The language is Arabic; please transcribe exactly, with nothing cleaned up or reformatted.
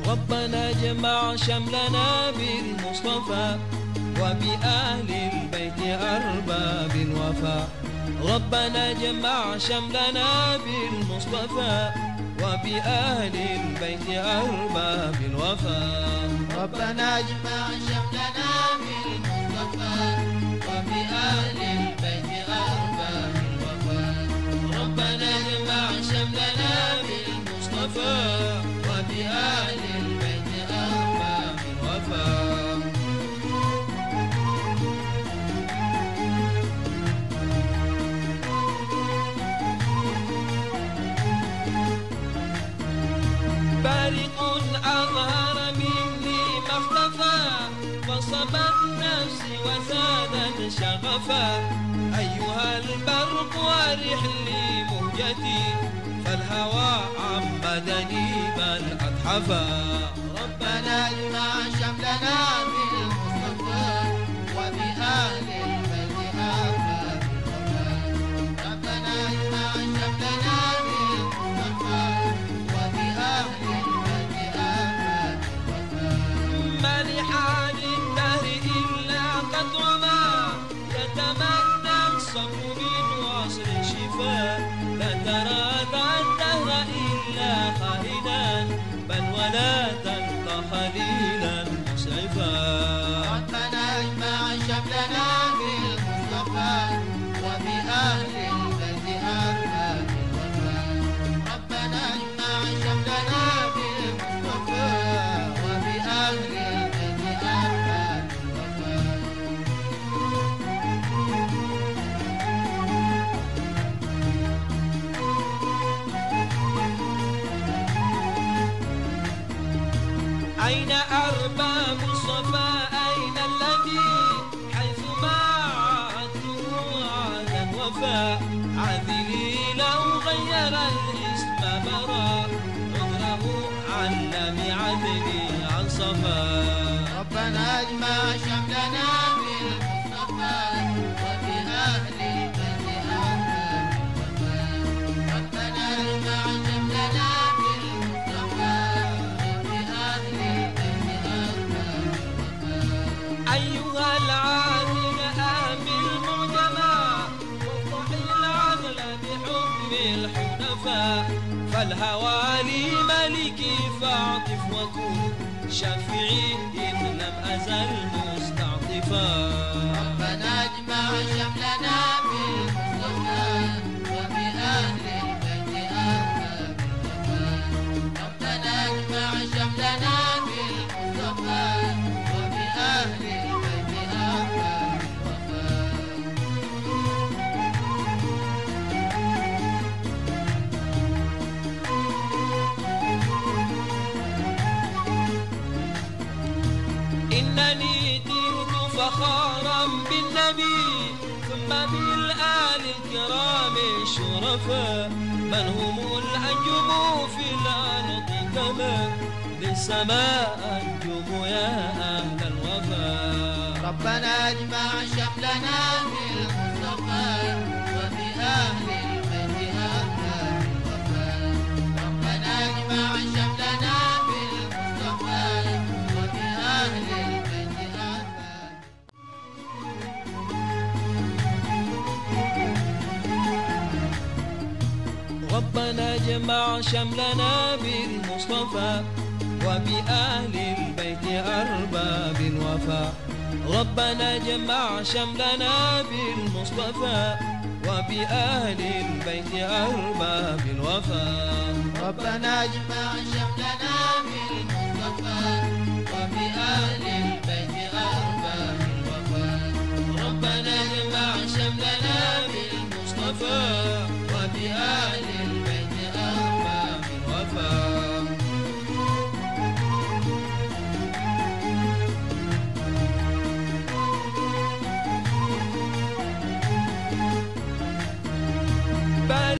ربنا اجمع شملنا بالمصطفى وبأهل البيت أرباب الوفاء. ربنا اجمع شملنا بالمصطفى وبأهل البيت أرباب الوفاء. ربنا اجمع شملنا بالمصطفى وبأهل البيت أرباب الوفاء. ربنا اجمع شملنا بالمصطفى وبأهل البيت أرباب الوفاء. بارق أظهر مني ما اختفى فصبت نفسي وزادت شغفا. أيها البرق أرح لي مهجتي فالهوى عمدني بل أتحفى. ربنا اجمع شملنا بالمصطفى وبأهل البيت أرباب الوفاء. ربنا اجمع شملنا بالمصطفى وبأهل البيت أرباب الوفاء. ما لحال الدهر إلا قطع ما يتمنى الصبر من وصل الشفاء. لا ترى ذا الدهر إلا خالدا بل ولا تلقى خليلا مسعفا. ربنا اجمع شملنا بالمصطفى وبأهل البيت أرباب الوفاء. ربنا اجمع شملنا بالمصطفى وبأهل البيت أرباب الوفاء. أين أرباب الصفا أين الذي حيثما عهدته عهدا وفاء. عذلي لو غير الاسم برا عذره عن لم عدلي عن صفا. ربنا اجمع شملنا بالمصطفى وبأهل البيت أرباب الوفاء. ربنا اجمع شملنا بالمصطفى وبأهل البيت أرباب الوفاء. أيها العادل آمل معجما وافتح العدل بحكم الحنفاء. فالهوى لي ملكي فاعطف وكن شفيعي إذ لم أزل مستعطفا. ربنا اجمع شملنا بالمصطفى وبأهل البيت أرباب الوفاء. ربنا اجمع شملنا بالمصطفى وبأهل البيت أرباب الوفاء. إنني ترت فخارا بالنبي ثم بالآل الكرام الشرفاء. من هم الأنجم في الأرض كما للسماء أنجم يا أهل الوفاء. ربنا اجمع شملنا بالمصطفى وبأهل البيت أرباب الوفاء. ربنا اجمع شملنا بالمصطفى وبأهل البيت أرباب. ربنا اجمع شملنا بالمصطفى وبأهل البيت أرباب الوفاء. ربنا اجمع شملنا بالمصطفى وبأهل البيت أرباب الوفاء. ربنا اجمع شملنا بالمصطفى